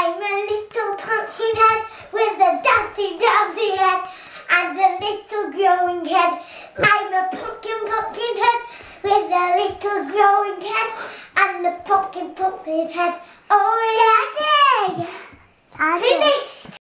I'm a little pumpkin head with a dancing head and a little growing head. I'm a pumpkin head with a little growing head and a pumpkin head. Oh, Daddy! Finished!